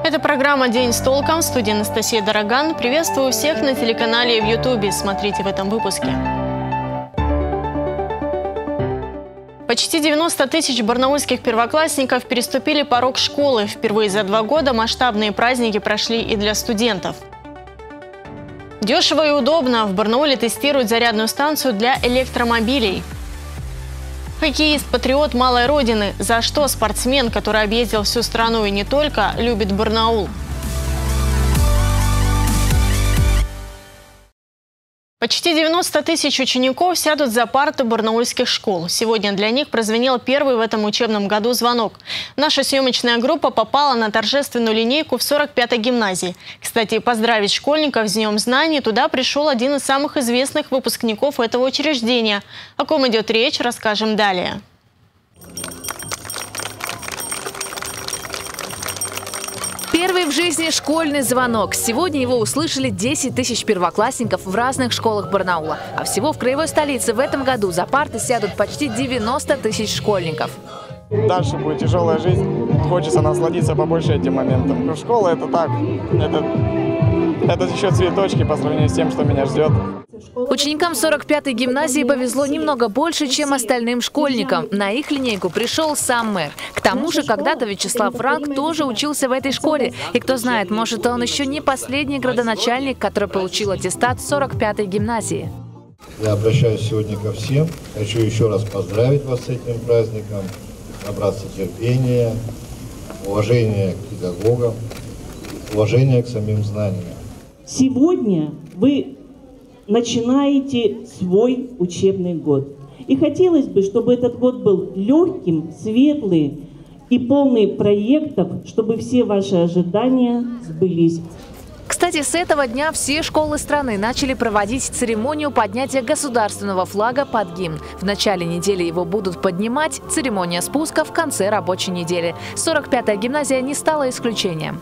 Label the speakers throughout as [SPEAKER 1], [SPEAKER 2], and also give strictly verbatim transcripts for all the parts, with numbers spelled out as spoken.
[SPEAKER 1] Это программа «День с толком». В студии Анастасия Дороган. Приветствую всех на телеканале и в Ютубе. Смотрите в этом выпуске. Почти девяносто тысяч барнаульских первоклассников переступили порог школы. Впервые за два года масштабные праздники прошли и для студентов. Дешево и удобно. В Барнауле тестируют зарядную станцию для электромобилей. Хоккеист-патриот малой родины. За что спортсмен, который объездил всю страну и не только, любит Барнаул? Почти девяносто тысяч учеников сядут за парты барнаульских школ. Сегодня для них прозвенел первый в этом учебном году звонок. Наша съемочная группа попала на торжественную линейку в сорок пятой гимназии. Кстати, поздравить школьников с Днем знаний туда пришел один из самых известных выпускников этого учреждения. О ком идет речь, расскажем далее.
[SPEAKER 2] Первый в жизни школьный звонок. Сегодня его услышали десять тысяч первоклассников в разных школах Барнаула. А всего в краевой столице в этом году за парты сядут почти девяносто тысяч школьников.
[SPEAKER 3] Дальше будет тяжелая жизнь. Хочется насладиться побольше этим моментом. Школа — это так, это, это еще цветочки по сравнению с тем, что меня ждет.
[SPEAKER 2] Ученикам сорок пятой гимназии повезло немного больше, чем остальным школьникам. На их линейку пришел сам мэр. К тому же, когда-то Вячеслав Франк тоже учился в этой школе. И кто знает, может, он еще не последний градоначальник, который получил аттестат в сорок пятой гимназии.
[SPEAKER 4] Я обращаюсь сегодня ко всем. Хочу еще раз поздравить вас с этим праздником. Набраться терпения, уважения к педагогам, уважения к самим знаниям.
[SPEAKER 5] Сегодня вы начинаете свой учебный год. И хотелось бы, чтобы этот год был легким, светлым и полный проектов, чтобы все ваши ожидания сбылись.
[SPEAKER 2] Кстати, с этого дня все школы страны начали проводить церемонию поднятия государственного флага под гимн. В начале недели его будут поднимать, церемония спуска в конце рабочей недели. сорок пятая гимназия не стала исключением.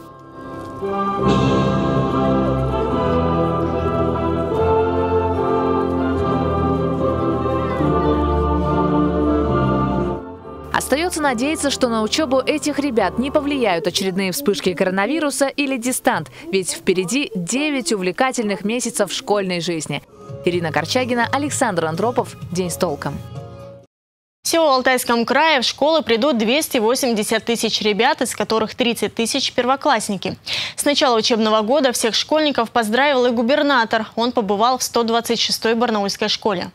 [SPEAKER 2] Остается надеяться, что на учебу этих ребят не повлияют очередные вспышки коронавируса или дистант, ведь впереди девять увлекательных месяцев школьной жизни. Ирина Корчагина, Александр Андропов. День с толком.
[SPEAKER 1] Всего в Алтайском крае в школы придут двести восемьдесят тысяч ребят, из которых тридцать тысяч первоклассники. С начала учебного года всех школьников поздравил и губернатор. Он побывал в сто двадцать шестой барнаульской школе.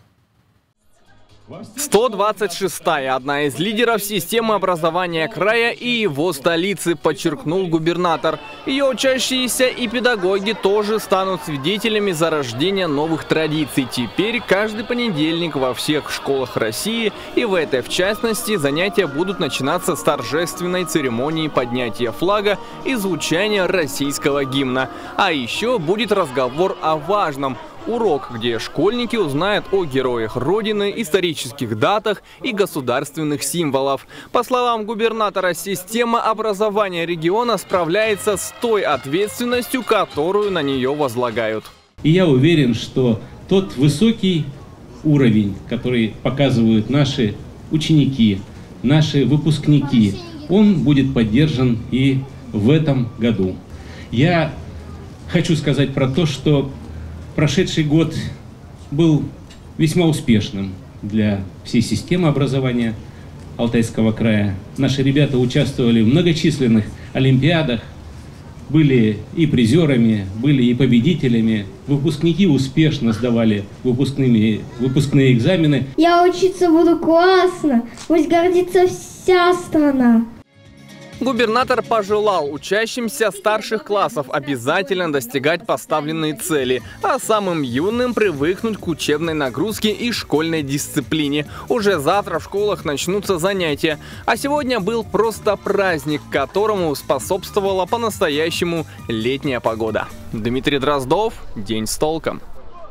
[SPEAKER 6] сто двадцать шестая – одна из лидеров системы образования края и его столицы, подчеркнул губернатор. Ее учащиеся и педагоги тоже станут свидетелями зарождения новых традиций. Теперь каждый понедельник во всех школах России, и в этой в частности, занятия будут начинаться с торжественной церемонии поднятия флага и звучания российского гимна. А еще будет разговор о важном – урок, где школьники узнают о героях Родины, исторических датах и государственных символов. По словам губернатора, система образования региона справляется с той ответственностью, которую на нее возлагают.
[SPEAKER 7] И я уверен, что тот высокий уровень, который показывают наши ученики, наши выпускники, он будет поддержан и в этом году. Я хочу сказать про то, что прошедший год был весьма успешным для всей системы образования Алтайского края. Наши ребята участвовали в многочисленных олимпиадах, были и призерами, были и победителями. Выпускники успешно сдавали выпускными, выпускные экзамены.
[SPEAKER 8] Я учиться буду классно, пусть гордится вся страна.
[SPEAKER 6] Губернатор пожелал учащимся старших классов обязательно достигать поставленные цели, а самым юным привыкнуть к учебной нагрузке и школьной дисциплине. Уже завтра в школах начнутся занятия, а сегодня был просто праздник, которому способствовала по-настоящему летняя погода. Дмитрий Дроздов, День с толком.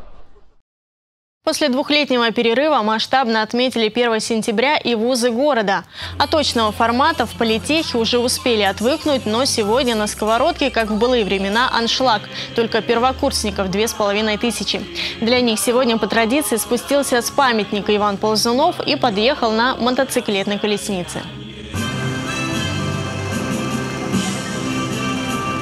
[SPEAKER 1] После двухлетнего перерыва масштабно отметили первое сентября и вузы города. От точного формата в политехе уже успели отвыкнуть, но сегодня на сковородке, как в былые времена, аншлаг. Только первокурсников две с половиной тысячи. Для них сегодня по традиции спустился с памятника Иван Ползунов и подъехал на мотоциклетной колеснице.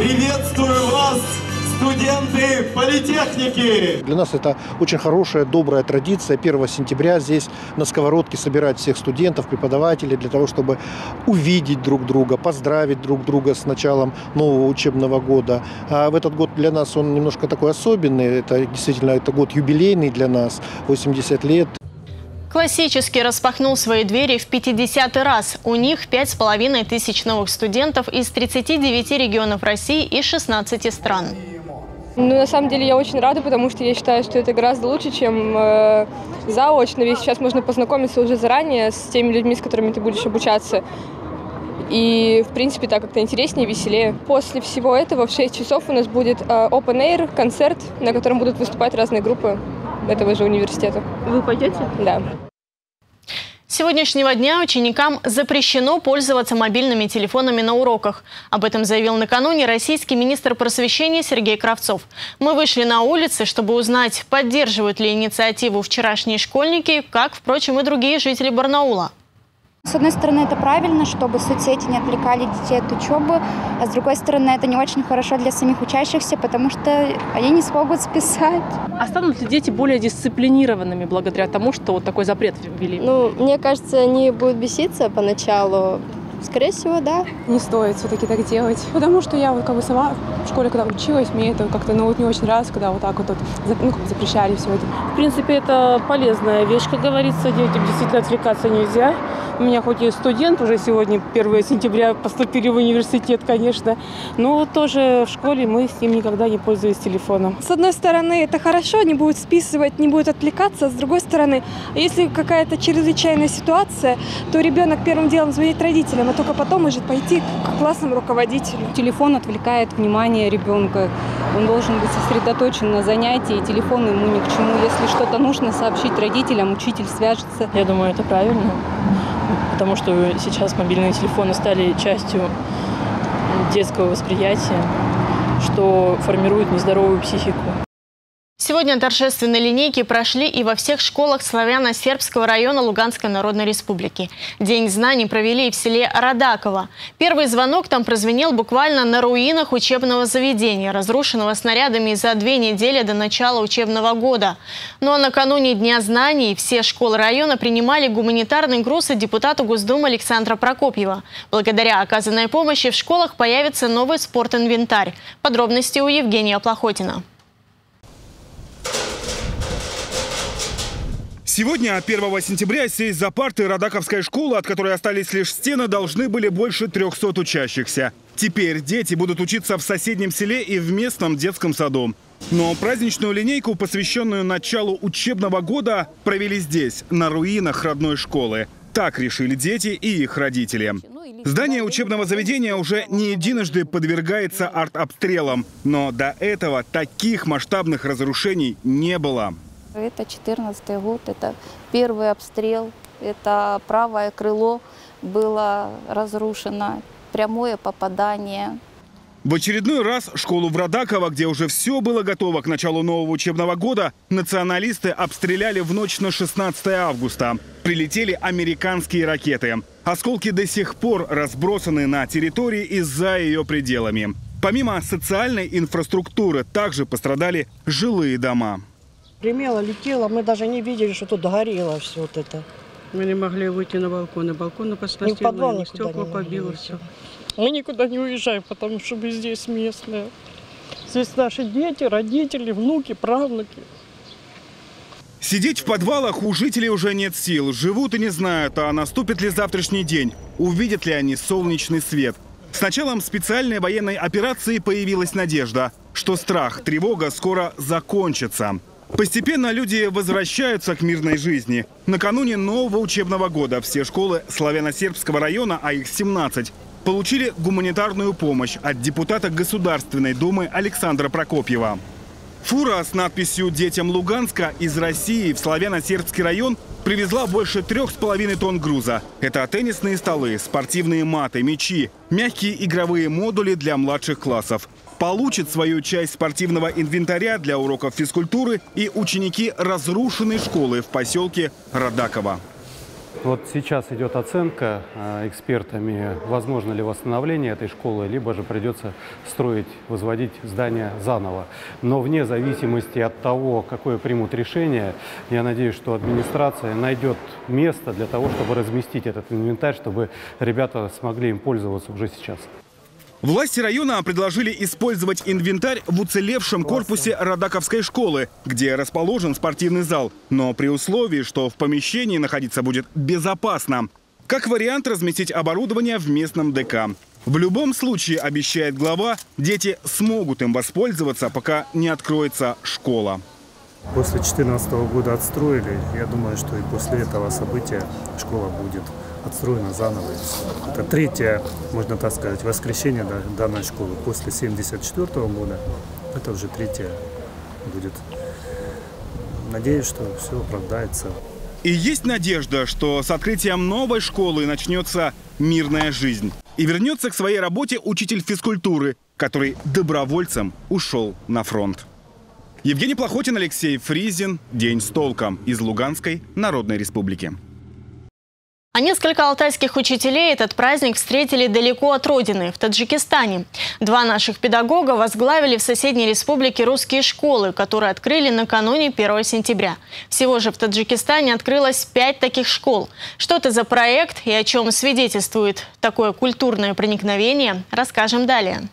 [SPEAKER 9] Приветствую вас, студенты политехники!
[SPEAKER 10] Для нас это очень хорошая, добрая традиция. первого сентября здесь на сковородке собирать всех студентов, преподавателей для того, чтобы увидеть друг друга, поздравить друг друга с началом нового учебного года. А в этот год для нас он немножко такой особенный. Это действительно это год юбилейный для нас, восемьдесят лет.
[SPEAKER 1] Классический распахнул свои двери в пятидесятый раз. У них пять с половиной тысяч новых студентов из тридцати девяти регионов России и шестнадцати стран.
[SPEAKER 11] Ну, на самом деле я очень рада, потому что я считаю, что это гораздо лучше, чем э, заочно. Ведь сейчас можно познакомиться уже заранее с теми людьми, с которыми ты будешь обучаться. И, в принципе, так как-то интереснее, веселее. После всего этого в шесть часов у нас будет э, open air, концерт, на котором будут выступать разные группы этого же университета.
[SPEAKER 1] Вы пойдете?
[SPEAKER 11] Да.
[SPEAKER 1] С сегодняшнего дня ученикам запрещено пользоваться мобильными телефонами на уроках. Об этом заявил накануне российский министр просвещения Сергей Кравцов. Мы вышли на улицы, чтобы узнать, поддерживают ли инициативу вчерашние школьники, как, впрочем, и другие жители Барнаула.
[SPEAKER 12] С одной стороны, это правильно, чтобы соцсети не отвлекали детей от учебы, а с другой стороны, это не очень хорошо для самих учащихся, потому что они не смогут списать.
[SPEAKER 13] А станут ли дети более дисциплинированными благодаря тому, что вот такой запрет ввели?
[SPEAKER 11] Ну, мне кажется, они будут беситься поначалу. Скорее всего, да.
[SPEAKER 14] Не стоит все-таки так делать. Потому что я вот как бы сама в школе, когда училась, мне это как-то ну, вот не очень нравилось, когда вот так вот, вот ну, как бы запрещали все это.
[SPEAKER 15] В принципе, это полезная вещь, как говорится, детям действительно отвлекаться нельзя. У меня хоть и студент, уже сегодня первого сентября поступили в университет, конечно, но тоже в школе мы с ним никогда не пользовались телефоном.
[SPEAKER 16] С одной стороны, это хорошо, не будет списывать, не будет отвлекаться, а с другой стороны, если какая-то чрезвычайная ситуация, то ребенок первым делом звонит родителям, а только потом может пойти к классному руководителю.
[SPEAKER 17] Телефон отвлекает внимание ребенка, он должен быть сосредоточен на занятии, и телефон ему ни к чему. Если что-то нужно сообщить родителям, учитель свяжется.
[SPEAKER 13] Я думаю, это правильно. Потому что сейчас мобильные телефоны стали частью детского восприятия, что формирует нездоровую психику.
[SPEAKER 1] Сегодня торжественные линейки прошли и во всех школах славяно-сербского района Луганской Народной Республики. День знаний провели и в селе Радаково. Первый звонок там прозвенел буквально на руинах учебного заведения, разрушенного снарядами за две недели до начала учебного года. Ну а накануне Дня знаний все школы района принимали гуманитарный груз от депутата Госдумы Александра Прокопьева. Благодаря оказанной помощи в школах появится новый спортинвентарь. Подробности у Евгения Плохотина.
[SPEAKER 18] Сегодня, первого сентября, сесть за парты Радаковской школы, от которой остались лишь стены, должны были больше трёхсот учащихся. Теперь дети будут учиться в соседнем селе и в местном детском саду. Но праздничную линейку, посвященную началу учебного года, провели здесь, на руинах родной школы. Так решили дети и их родители. Здание учебного заведения уже не единожды подвергается артобстрелам. Но до этого таких масштабных разрушений не было.
[SPEAKER 19] Это четырнадцатый год, это первый обстрел, это правое крыло было разрушено, прямое попадание.
[SPEAKER 18] В очередной раз школу в Радаково, где уже все было готово к началу нового учебного года, националисты обстреляли в ночь на шестнадцатое августа. Прилетели американские ракеты. Осколки до сих пор разбросаны на территории и за ее пределами. Помимо социальной инфраструктуры, также пострадали жилые дома.
[SPEAKER 20] Гремело, летело, мы даже не видели, что тут горело все вот это.
[SPEAKER 21] Мы не могли выйти на балкон, на балкон
[SPEAKER 20] ни в подвал никуда
[SPEAKER 21] стекла
[SPEAKER 20] не
[SPEAKER 21] побило все.
[SPEAKER 20] Мы никуда не уезжаем, потому что мы здесь местные. Здесь наши дети, родители, внуки, правнуки.
[SPEAKER 18] Сидеть в подвалах у жителей уже нет сил. Живут и не знают, а наступит ли завтрашний день. Увидят ли они солнечный свет. С началом специальной военной операции появилась надежда, что страх, тревога скоро закончатся. Постепенно люди возвращаются к мирной жизни. Накануне нового учебного года все школы славяно-сербского района, а их семнадцать, получили гуманитарную помощь от депутата Государственной Думы Александра Прокопьева. Фура с надписью «Детям Луганска» из России в славяно-сербский район привезла больше трех с половиной тонн груза. Это теннисные столы, спортивные маты, мячи, мягкие игровые модули для младших классов. Получат свою часть спортивного инвентаря для уроков физкультуры и ученики разрушенной школы в поселке Радаково.
[SPEAKER 3] Вот сейчас идет оценка экспертами, возможно ли восстановление этой школы, либо же придется строить, возводить здание заново. Но вне зависимости от того, какое примут решение, я надеюсь, что администрация найдет место для того, чтобы разместить этот инвентарь, чтобы ребята смогли им пользоваться уже сейчас.
[SPEAKER 18] Власти района предложили использовать инвентарь в уцелевшем корпусе Радаковской школы, где расположен спортивный зал, но при условии, что в помещении находиться будет безопасно. Как вариант, разместить оборудование в местном ДК. В любом случае, обещает глава, дети смогут им воспользоваться, пока не откроется школа.
[SPEAKER 22] После две тысячи четырнадцатого года отстроили. Я думаю, что и после этого события школа будет отстроена заново. Это третье, можно так сказать, воскрешение данной школы. После семьдесят четвёртого года это уже третье будет. Надеюсь, что все оправдается.
[SPEAKER 18] И есть надежда, что с открытием новой школы начнется мирная жизнь. И вернется к своей работе учитель физкультуры, который добровольцем ушел на фронт. Евгений Плохотин, Алексей Фризин. День с толком. Из Луганской Народной Республики.
[SPEAKER 1] А несколько алтайских учителей этот праздник встретили далеко от родины, в Таджикистане. Два наших педагога возглавили в соседней республике русские школы, которые открыли накануне первого сентября. Всего же в Таджикистане открылось пять таких школ. Что это за проект и о чем свидетельствует такое культурное проникновение, расскажем далее.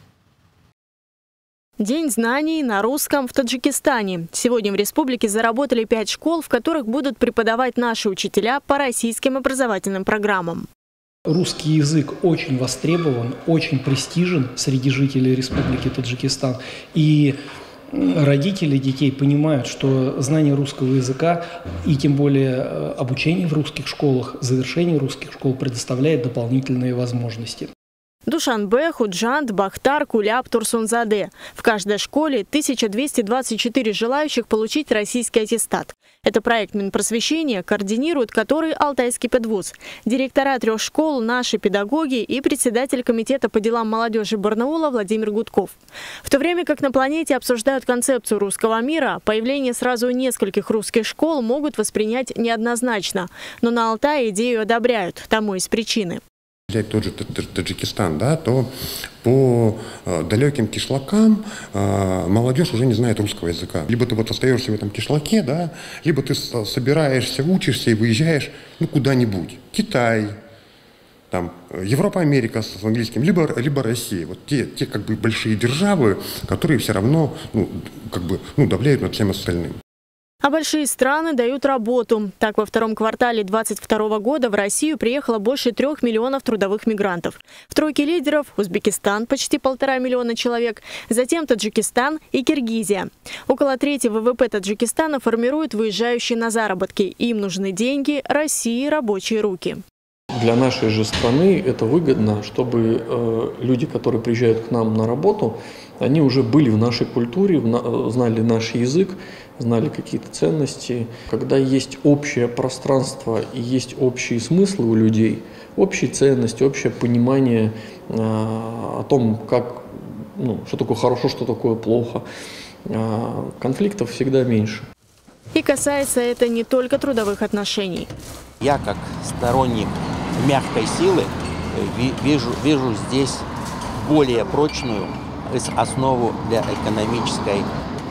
[SPEAKER 1] День знаний на русском в Таджикистане. Сегодня в республике заработали пять школ, в которых будут преподавать наши учителя по российским образовательным программам.
[SPEAKER 23] Русский язык очень востребован, очень престижен среди жителей республики Таджикистан. И родители детей понимают, что знание русского языка и тем более обучение в русских школах, завершение русских школ предоставляет дополнительные возможности.
[SPEAKER 1] Душанбе, Худжанд, Бахтар, Куляб, Турсунзаде. В каждой школе тысяча двести двадцать четыре желающих получить российский аттестат. Это проект Минпросвещения, координирует который Алтайский педвуз. Директора трех школ, наши педагоги и председатель комитета по делам молодежи Барнаула Владимир Гудков. В то время как на планете обсуждают концепцию русского мира, появление сразу нескольких русских школ могут воспринять неоднозначно. Но на Алтае идею одобряют, тому есть причины.
[SPEAKER 24] Взять тот же Таджикистан, да, то по э, далеким кишлакам э, молодежь уже не знает русского языка. Либо ты вот остаешься в этом кишлаке, да, либо ты собираешься, учишься и выезжаешь ну, куда-нибудь. Китай, там, Европа, Америка с английским, либо, либо Россия. Вот те, те как бы большие державы, которые все равно ну, как бы, ну, давляют над всем остальным.
[SPEAKER 1] А большие страны дают работу. Так, во втором квартале две тысячи двадцать второго года в Россию приехало больше трех миллионов трудовых мигрантов. В тройке лидеров Узбекистан, почти полтора миллиона человек, затем Таджикистан и Киргизия. Около трети ВВП Таджикистана формируют выезжающие на заработки. Им нужны деньги, России рабочие руки.
[SPEAKER 25] Для нашей же страны это выгодно, чтобы э, люди, которые приезжают к нам на работу, они уже были в нашей культуре, в на, знали наш язык, знали какие-то ценности. Когда есть общее пространство и есть общие смыслы у людей, общие ценности, общее понимание э, о том, как, ну, что такое хорошо, что такое плохо, э, конфликтов всегда меньше.
[SPEAKER 1] И касается это не только трудовых отношений.
[SPEAKER 26] Я, как сторонник мягкой силы, вижу, вижу здесь более прочную основу для экономической,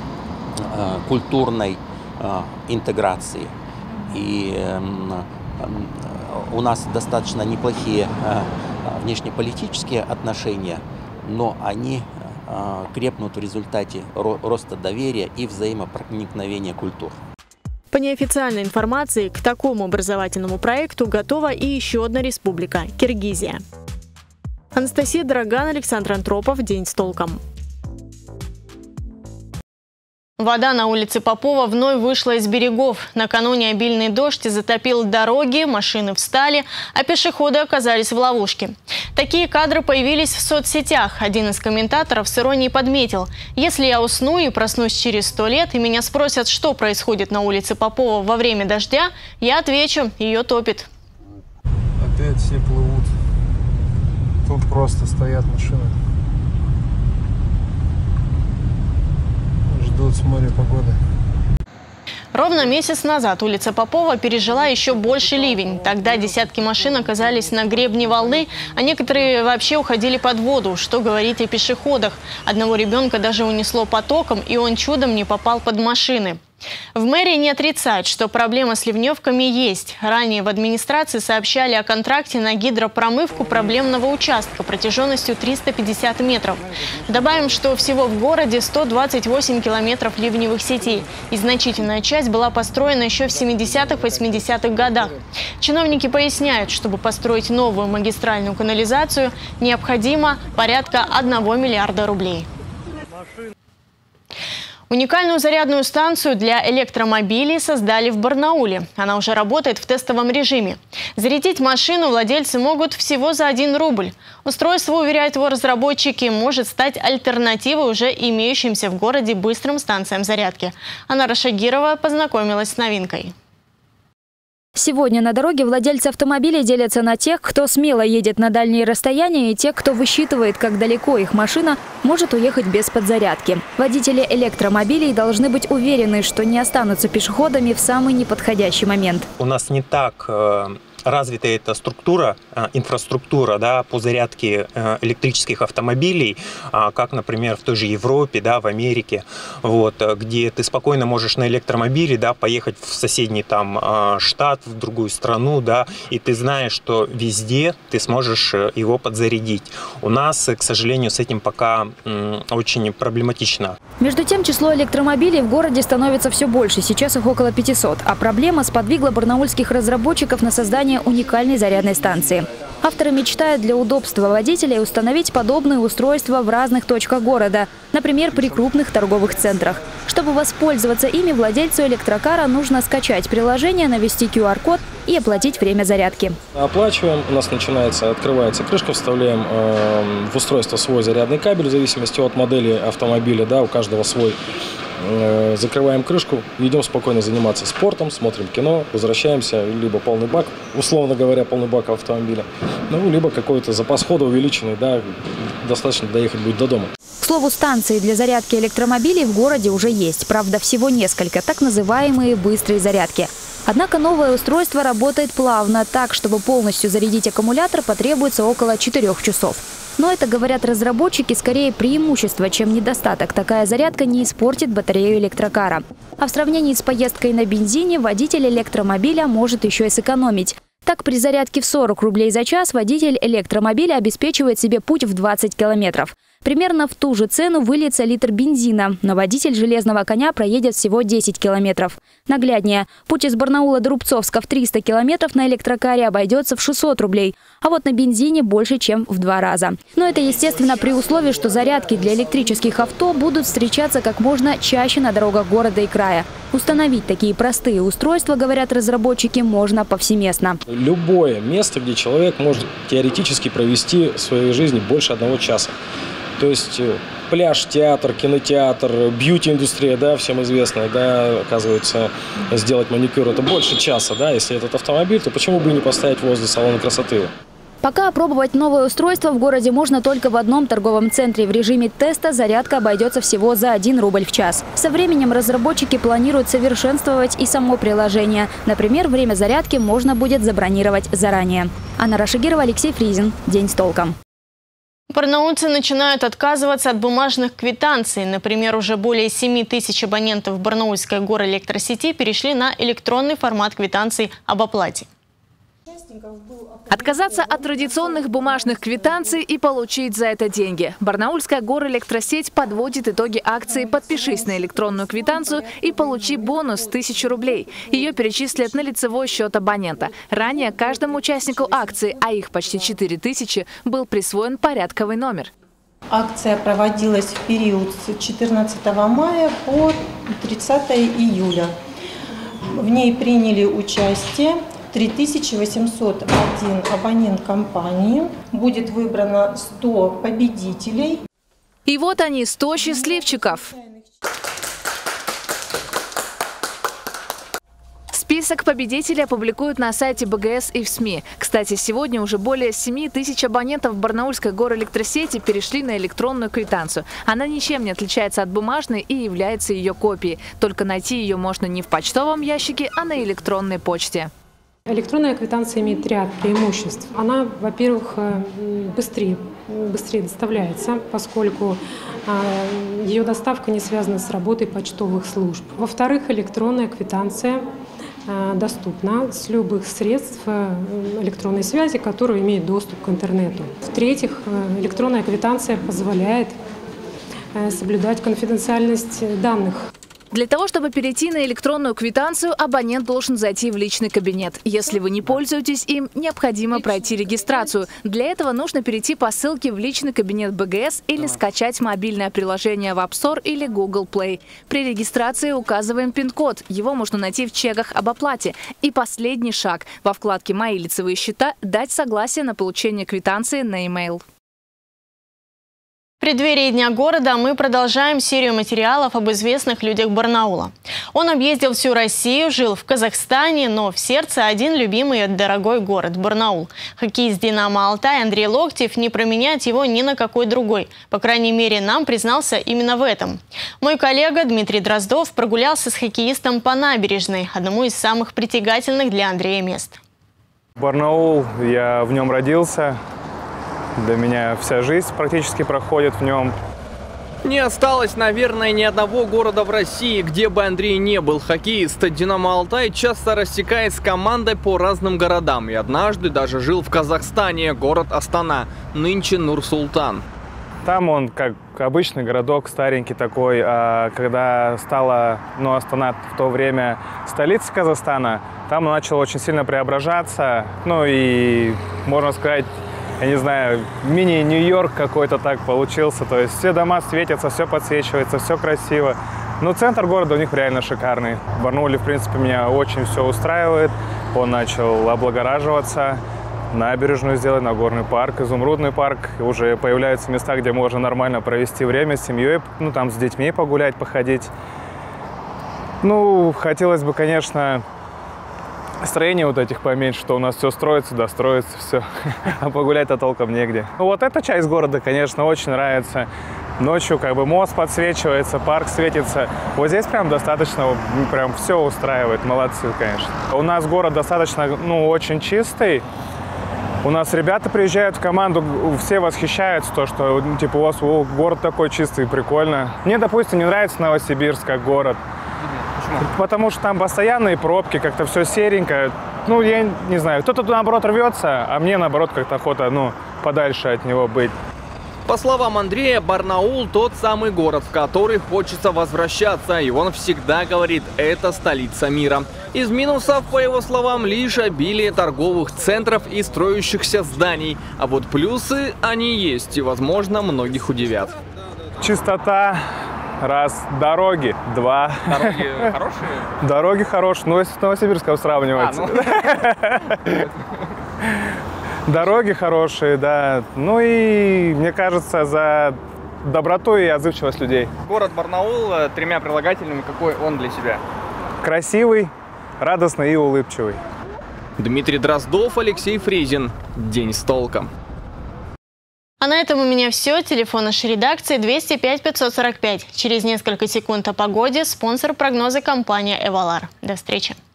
[SPEAKER 26] э, культурной э, интеграции. И э, э, у нас достаточно неплохие э, внешнеполитические отношения, но они э, крепнут в результате ро- роста доверия и взаимопроникновения культур.
[SPEAKER 1] По неофициальной информации, к такому образовательному проекту готова и еще одна республика – Киргизия. Анастасия Дороган, Александр Антропов. День с толком. Вода на улице Попова вновь вышла из берегов. Накануне обильный дождь затопил дороги, машины встали, а пешеходы оказались в ловушке. Такие кадры появились в соцсетях. Один из комментаторов с иронией подметил: если я усну и проснусь через сто лет, и меня спросят, что происходит на улице Попова во время дождя, я отвечу: ее топит.
[SPEAKER 27] Опять все плывут. Тут просто стоят машины. Ждут с моря погоды.
[SPEAKER 1] Ровно месяц назад улица Попова пережила еще больше ливень. Тогда десятки машин оказались на гребне волны, а некоторые вообще уходили под воду. Что говорить о пешеходах. Одного ребенка даже унесло потоком, и он чудом не попал под машины. В мэрии не отрицают, что проблема с ливневками есть. Ранее в администрации сообщали о контракте на гидропромывку проблемного участка протяженностью триста пятьдесят метров. Добавим, что всего в городе сто двадцать восемь километров ливневых сетей. И значительная часть была построена еще в семидесятых-восьмидесятых годах. Чиновники поясняют, чтобы построить новую магистральную канализацию, необходимо порядка одного миллиарда рублей. Уникальную зарядную станцию для электромобилей создали в Барнауле. Она уже работает в тестовом режиме. Зарядить машину владельцы могут всего за один рубль. Устройство, уверяют его разработчики, может стать альтернативой уже имеющимся в городе быстрым станциям зарядки. Анара Шагирова познакомилась с новинкой.
[SPEAKER 2] Сегодня на дороге владельцы автомобилей делятся на тех, кто смело едет на дальние расстояния, и тех, кто высчитывает, как далеко их машина может уехать без подзарядки. Водители электромобилей должны быть уверены, что не останутся пешеходами в самый неподходящий момент.
[SPEAKER 4] У нас не так развита эта структура, инфраструктура, да, по зарядке электрических автомобилей, как, например, в той же Европе, да, в Америке, вот, где ты спокойно можешь на электромобиле, да, поехать в соседний там штат, в другую страну, да, и ты знаешь, что везде ты сможешь его подзарядить. У нас, к сожалению, с этим пока очень проблематично.
[SPEAKER 2] Между тем, число электромобилей в городе становится все больше. Сейчас их около пятисот. А проблема сподвигла барнаульских разработчиков на создание уникальной зарядной станции. Авторы мечтают для удобства водителей установить подобные устройства в разных точках города, например, при крупных торговых центрах. Чтобы воспользоваться ими, владельцу электрокара нужно скачать приложение, навести ку ар код и оплатить время зарядки.
[SPEAKER 5] Оплачиваем, у нас начинается, открывается крышка, вставляем э, в устройство свой зарядный кабель в зависимости от модели автомобиля, да, у каждого свой. Э, закрываем крышку, идем спокойно заниматься спортом, смотрим кино, возвращаемся, либо полный бак, условно говоря, полный бак автомобиля, ну, либо какой-то запас хода увеличенный, да, достаточно доехать будет до дома.
[SPEAKER 2] К слову, станции для зарядки электромобилей в городе уже есть. Правда, всего несколько, так называемые быстрые зарядки. Однако новое устройство работает плавно, так, чтобы полностью зарядить аккумулятор, потребуется около четырёх часов. Но это, говорят разработчики, скорее преимущество, чем недостаток. Такая зарядка не испортит батарею электрокара. А в сравнении с поездкой на бензине водитель электромобиля может еще и сэкономить. Так, при зарядке в сорок рублей за час водитель электромобиля обеспечивает себе путь в двадцать километров. Примерно в ту же цену выльется литр бензина, но водитель железного коня проедет всего десять километров. Нагляднее, путь из Барнаула до Рубцовска в триста километров на электрокаре обойдется в шестьсот рублей, а вот на бензине больше, чем в два раза. Но это, естественно, при условии, что зарядки для электрических авто будут встречаться как можно чаще на дорогах города и края. Установить такие простые устройства, говорят разработчики, можно повсеместно.
[SPEAKER 5] Любое место, где человек может теоретически провести в своей жизни больше одного часа. То есть пляж, театр, кинотеатр, бьюти-индустрия, да, всем известная, да, оказывается, сделать маникюр – это больше часа, да, если этот автомобиль, то почему бы и не поставить возле салона красоты?
[SPEAKER 2] Пока опробовать новое устройство в городе можно только в одном торговом центре. В режиме теста зарядка обойдется всего за один рубль в час. Со временем разработчики планируют совершенствовать и само приложение. Например, время зарядки можно будет забронировать заранее. Анара Шагирова, Алексей Фризин. День с толком.
[SPEAKER 1] Барнаульцы начинают отказываться от бумажных квитанций. Например, уже более семи тысяч абонентов барнаульской горэлектросети перешли на электронный формат квитанций об оплате.
[SPEAKER 6] Отказаться от традиционных бумажных квитанций и получить за это деньги. Барнаульская горэлектросеть подводит итоги акции «Подпишись на электронную квитанцию и получи бонус тысячу рублей». Ее перечислят на лицевой счет абонента. Ранее каждому участнику акции, а их почти четыре тысячи, был присвоен порядковый номер.
[SPEAKER 7] Акция проводилась в период с четырнадцатого мая по тридцатое июля. В ней приняли участие три тысячи восемьсот один абонент компании. Будет выбрано сто победителей.
[SPEAKER 6] И вот они, сто счастливчиков. Список победителей опубликуют на сайте бэ гэ эс и в СМИ. Кстати, сегодня уже более семи тысяч абонентов Барнаульской горэлектросети перешли на электронную квитанцию. Она ничем не отличается от бумажной и является ее копией. Только найти ее можно не в почтовом ящике, а на электронной почте.
[SPEAKER 8] Электронная квитанция имеет ряд преимуществ. Она, во-первых, быстрее, быстрее доставляется, поскольку ее доставка не связана с работой почтовых служб. Во-вторых, электронная квитанция доступна с любых средств электронной связи, которые имеют доступ к интернету. В-третьих, электронная квитанция позволяет соблюдать конфиденциальность данных.
[SPEAKER 6] Для того, чтобы перейти на электронную квитанцию, абонент должен зайти в личный кабинет. Если вы не пользуетесь им, необходимо пройти регистрацию. Для этого нужно перейти по ссылке в личный кабинет бэ гэ эс или скачать мобильное приложение в App Store или Google Play. При регистрации указываем пин-код. Его можно найти в чеках об оплате. И последний шаг. Во вкладке «Мои лицевые счета» дать согласие на получение квитанции на e-mail.
[SPEAKER 1] В преддверии Дня города мы продолжаем серию материалов об известных людях Барнаула. Он объездил всю Россию, жил в Казахстане, но в сердце один любимый и дорогой город – Барнаул. Хоккеист «Динамо Алтай» Андрей Локтев не променяет его ни на какой другой. По крайней мере, нам признался именно в этом. Мой коллега Дмитрий Дроздов прогулялся с хоккеистом по набережной, одному из самых притягательных для Андрея мест.
[SPEAKER 9] Барнаул, я в нем родился. Для меня вся жизнь практически проходит в нем.
[SPEAKER 10] Не осталось, наверное, ни одного города в России, где бы Андрей не был. Хоккеист «Динамо Алтай» часто рассекает с командой по разным городам. И однажды даже жил в Казахстане, город Астана, нынче Нур-Султан.
[SPEAKER 9] Там он как обычный городок, старенький такой. А когда стала, ну, Астана в то время столицей Казахстана, там он начал очень сильно преображаться. Ну и, можно сказать, я не знаю, мини-Нью-Йорк какой-то так получился. То есть все дома светятся, все подсвечивается, все красиво. Но центр города у них реально шикарный. В Барнауле, в принципе, меня очень все устраивает. Он начал облагораживаться, набережную сделать, Нагорный парк, Изумрудный парк. Уже появляются места, где можно нормально провести время с семьей, ну там с детьми погулять, походить. Ну, хотелось бы, конечно, строение вот этих поменьше, что у нас все строится, достроится, все. А погулять-то толком негде. Ну, вот эта часть города, конечно, очень нравится. Ночью как бы мост подсвечивается, парк светится. Вот здесь прям достаточно, прям все устраивает. Молодцы, конечно. У нас город достаточно, ну, очень чистый. У нас ребята приезжают в команду, все восхищаются, то, что, ну, типа, у вас о, город такой чистый, прикольно. Мне, допустим, не нравится Новосибирск как город. Потому что там постоянные пробки, как-то все серенькое. Ну, я не знаю, кто-то наоборот рвется, а мне наоборот как-то охота, ну, подальше от него быть.
[SPEAKER 10] По словам Андрея, Барнаул – тот самый город, в который хочется возвращаться. И он всегда говорит, это столица мира. Из минусов, по его словам, лишь обилие торговых центров и строящихся зданий. А вот плюсы, они есть и, возможно, многих удивят.
[SPEAKER 9] Чистота. Раз. Дороги. Два.
[SPEAKER 10] Дороги хорошие?
[SPEAKER 9] Дороги хорошие. Ну, если с Новосибирском сравнивать. А, ну... Дороги хорошие, да. Ну и, мне кажется, за доброту и отзывчивость людей.
[SPEAKER 10] Город Барнаул тремя прилагательными, какой он для себя?
[SPEAKER 9] Красивый, радостный и улыбчивый.
[SPEAKER 10] Дмитрий Дроздов, Алексей Фризин. День с толком.
[SPEAKER 1] А на этом у меня все. Телефон нашей редакции двести пять пятьсот сорок пять. Через несколько секунд о погоде. Спонсор прогноза — компания «Эвалар». До встречи.